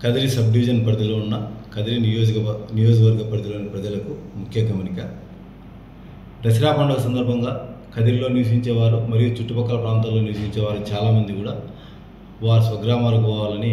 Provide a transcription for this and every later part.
Kadiri sub division పరిధిలో ఉన్న కదిరి నియోజకవర్గ పరిధిలోని ప్రజలకు ముఖ్య గమనిక. దసరా పండుగ సందర్భంగా కదిరిలో నివసించేవారు మరియు చుట్టుపక్కల ప్రాంతాల్లో నివసించేవారు చాలామంది కూడా వారి స్వగ్రామాలకు పోవాలని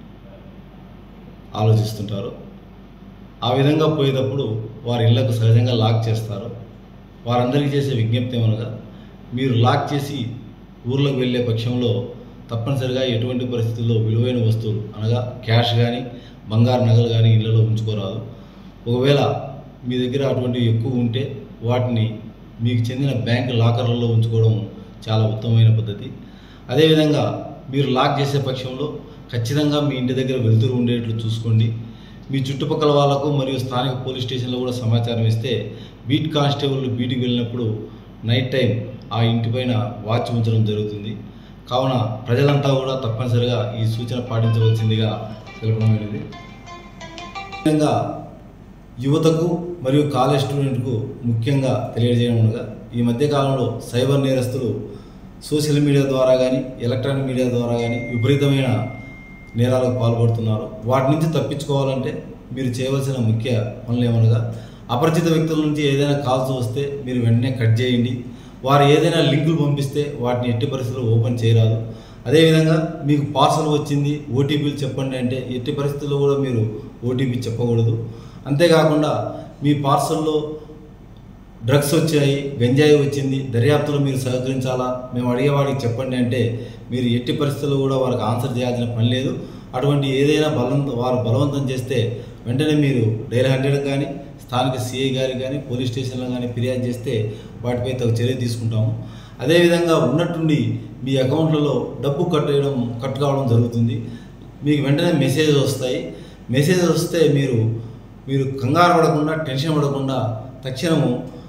ఆలోచిస్తుంటారు. ఆ విధంగా పోయేటప్పుడు వారి ఇళ్లకు సహజంగా లాక్ చేస్తారు. వారందరికీ చేసే విజ్ఞప్తి ఏమనగా, మీరు లాక్ చేసి ఊర్లోకి వెళ్ళే పక్షంలో తప్పనిసరిగా ఎటువంటి పరిస్థితుల్లో విలువైన వస్తువులు అనగా క్యాష్ కానీ బంగారు నగలు కానీ ఇళ్లలో ఉంచుకోరాదు. ఒకవేళ మీ దగ్గర అటువంటివి ఎక్కువ ఉంటే వాటిని మీకు చెందిన బ్యాంక్ లాకర్లలో ఉంచుకోవడం చాలా ఉత్తమమైన పద్ధతి. అదేవిధంగా మీరు లాక్ చేసే పక్షంలో ఖచ్చితంగా మీ ఇంటి దగ్గర వెలుతురు ఉండేట్లు చూసుకోండి. మీ చుట్టుపక్కల వాళ్ళకు మరియు స్థానిక పోలీస్ స్టేషన్లో కూడా సమాచారం ఇస్తే బీట్ కానిస్టేబుల్ బీట్కి వెళ్ళినప్పుడు నైట్ టైం ఆ ఇంటిపైన వాచ్ ఉంచడం జరుగుతుంది. కావున ప్రజలంతా కూడా తప్పనిసరిగా ఈ సూచన పాటించవలసిందిగా తెలపడమైనది. ముఖ్యంగా యువతకు మరియు కాలేజ్ స్టూడెంట్కు ముఖ్యంగా తెలియజేయడం అనగా, ఈ మధ్యకాలంలో సైబర్ నేరస్తులు సోషల్ మీడియా ద్వారా కానీ ఎలక్ట్రానిక్ మీడియా ద్వారా కానీ విపరీతమైన నేరాలకు పాల్పడుతున్నారు. వాటి నుంచి తప్పించుకోవాలంటే మీరు చేయవలసిన ముఖ్య పనులు ఏమనగా, అపరిచిత వ్యక్తుల నుంచి ఏదైనా కాల్స్ వస్తే మీరు వెంటనే కట్ చేయండి. వారు ఏదైనా లింకులు పంపిస్తే వాటిని ఎట్టి పరిస్థితుల్లో ఓపెన్ చేయరాదు. అదేవిధంగా మీకు పార్సల్ వచ్చింది ఓటీపీలు చెప్పండి అంటే ఎట్టి పరిస్థితుల్లో కూడా మీరు ఓటీపీ చెప్పకూడదు. అంతేకాకుండా మీ పార్సల్లో డ్రగ్స్ వచ్చాయి, గంజాయి వచ్చింది, దర్యాప్తులో మీరు సహకరించాలా, మేము అడిగేవాడికి చెప్పండి అంటే మీరు ఎట్టి పరిస్థితుల్లో కూడా వారికి ఆన్సర్ చేయాల్సిన పని లేదు. అటువంటి ఏదైనా వారు బలవంతం చేస్తే వెంటనే మీరు డైల్ 100 కానీ స్థానిక సిఐ గారికి కానీ పోలీస్ స్టేషన్లో కానీ ఫిర్యాదు చేస్తే వాటిపై తగు చర్య తీసుకుంటాము. అదేవిధంగా ఉన్నట్టుండి మీ అకౌంట్లలో డబ్బు కట్ కావడం జరుగుతుంది. మీకు వెంటనే మెసేజ్ వస్తాయి. మెసేజ్ వస్తే మీరు కంగారు పడకుండా టెన్షన్ పడకుండా తక్షణము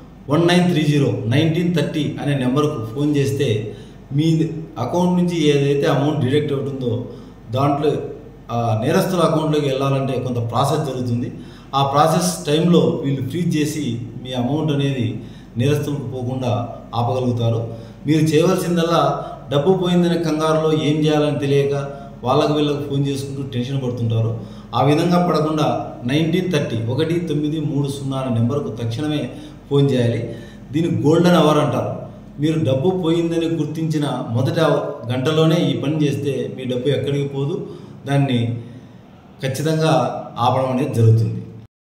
1930 అనే నెంబర్కు ఫోన్ చేస్తే మీ అకౌంట్ నుంచి ఏదైతే అమౌంట్ డిడక్ట్ అవుతుందో దాంట్లో నేరస్తుల అకౌంట్లోకి వెళ్ళాలంటే కొంత ప్రాసెస్ జరుగుతుంది. ఆ ప్రాసెస్ టైంలో వీళ్ళు ఫ్రీజ్ చేసి మీ అమౌంట్ అనేది నేరస్తులకు పోకుండా ఆపగలుగుతారు. మీరు చేయవలసిందల్లా డబ్బు పోయిందనే కంగారులో ఏం చేయాలని తెలియక వీళ్ళకు ఫోన్ చేసుకుంటూ టెన్షన్ పడుతుంటారు. ఆ విధంగా పడకుండా 1930 అనే నెంబర్కు తక్షణమే ఫోన్ చేయాలి. దీన్ని గోల్డెన్ అవర్ అంటారు. మీరు డబ్బు పోయిందని గుర్తించిన మొదట గంటలోనే ఈ పని చేస్తే మీ డబ్బు ఎక్కడికి పోదు. దాన్ని ఖచ్చితంగా ఆపడం అనేది జరుగుతుంది.